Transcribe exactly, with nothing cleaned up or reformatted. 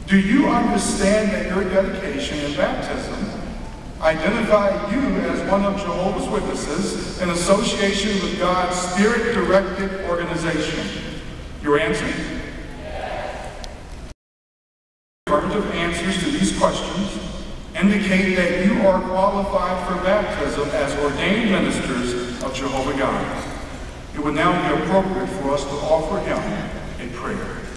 Do you understand that your dedication and baptism identify you as one of Jehovah's Witnesses in association with God's Spirit-directed organization? Your answer? Yes. Affirmative answers to these questions indicate that you are qualified for baptism as ordained ministers of Jehovah God. It would now be appropriate for us to offer him a prayer.